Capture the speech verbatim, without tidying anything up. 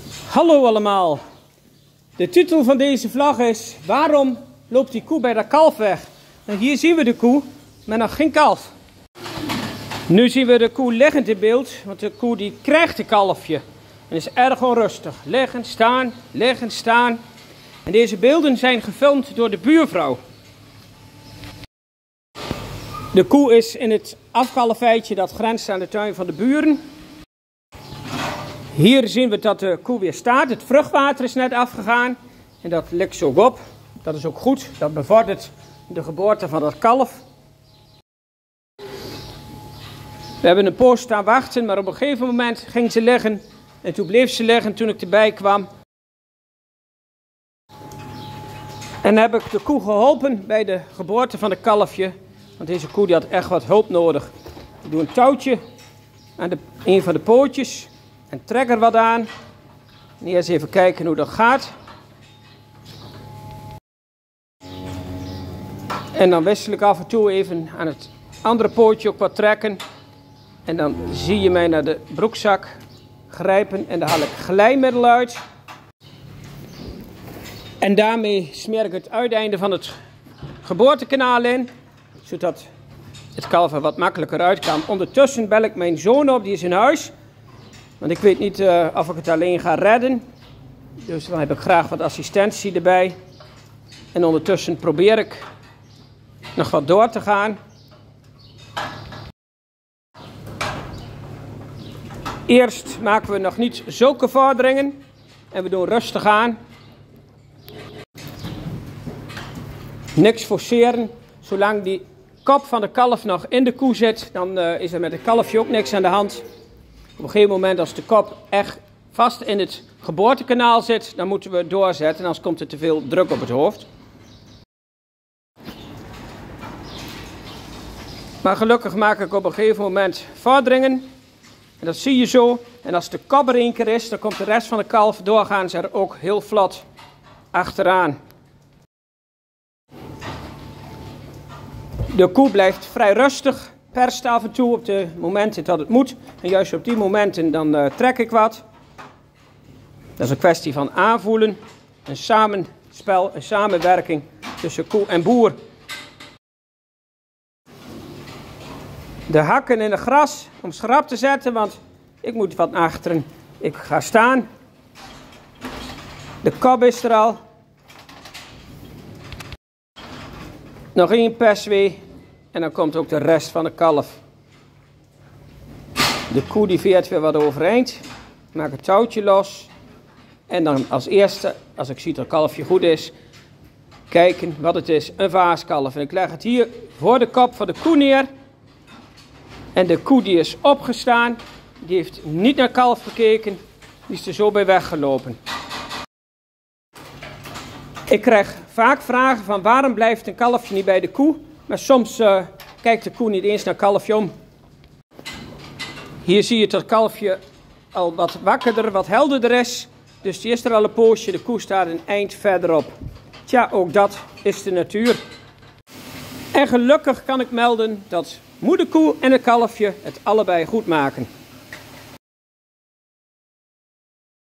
Hallo allemaal. De titel van deze vlog is: waarom loopt die koe bij dat kalf weg? En hier zien we de koe, maar nog geen kalf. Nu zien we de koe liggend in beeld, want de koe die krijgt een kalfje. En is erg onrustig. Liggen, staan, liggen, staan. En deze beelden zijn gefilmd door de buurvrouw. De koe is in het afkalfeitje dat grenst aan de tuin van de buren. Hier zien we dat de koe weer staat. Het vruchtwater is net afgegaan. En dat likt zo op. Dat is ook goed. Dat bevordert de geboorte van dat kalf. We hebben een poos staan wachten, maar op een gegeven moment ging ze liggen. En toen bleef ze liggen toen ik erbij kwam. En heb ik de koe geholpen bij de geboorte van het kalfje. Want deze koe die had echt wat hulp nodig. Ik doe een touwtje aan de, een van de pootjes. En trek er wat aan. En eerst even kijken hoe dat gaat. En dan wissel ik af en toe even aan het andere pootje ook wat trekken. En dan zie je mij naar de broekzak grijpen. En dan haal ik glijmiddel uit. En daarmee smeer ik het uiteinde van het geboortekanaal in. Zodat het kalf er wat makkelijker uit kan. Ondertussen bel ik mijn zoon op, die is in huis. Want ik weet niet uh, of ik het alleen ga redden. Dus dan heb ik graag wat assistentie erbij. En ondertussen probeer ik nog wat door te gaan. Eerst maken we nog niet zulke vorderingen. En we doen rustig aan. Niks forceren. Zolang die kop van de kalf nog in de koe zit, dan uh, is er met het kalfje ook niks aan de hand. Op een gegeven moment als de kop echt vast in het geboortekanaal zit, dan moeten we doorzetten, anders komt er te veel druk op het hoofd. Maar gelukkig maak ik op een gegeven moment vorderingen. En dat zie je zo. En als de kop er één keer is, dan komt de rest van de kalf doorgaans er ook heel vlot achteraan. De koe blijft vrij rustig, perst af en toe op de momenten dat het moet. En juist op die momenten dan uh, trek ik wat. Dat is een kwestie van aanvoelen. Een samenspel, een samenwerking tussen koe en boer. De hakken in het gras om schrap te zetten, want ik moet wat naar achteren. Ik ga staan. De kop is er al. Nog één perswee en dan komt ook de rest van de kalf. De koe die veert weer wat overeind. Ik maak het touwtje los. En dan als eerste, als ik zie dat het kalfje goed is, kijken wat het is. Een vaaskalf. En ik leg het hier voor de kop van de koe neer. En de koe die is opgestaan. Die heeft niet naar kalf gekeken. Die is er zo bij weggelopen. Ik krijg vaak vragen van waarom blijft een kalfje niet bij de koe. Maar soms uh, kijkt de koe niet eens naar het kalfje om. Hier zie je dat het kalfje al wat wakkerder, wat helderder is. Dus die is er al een poosje. De koe staat een eind verderop. Tja, ook dat is de natuur. En gelukkig kan ik melden dat moederkoe en het kalfje het allebei goed maken.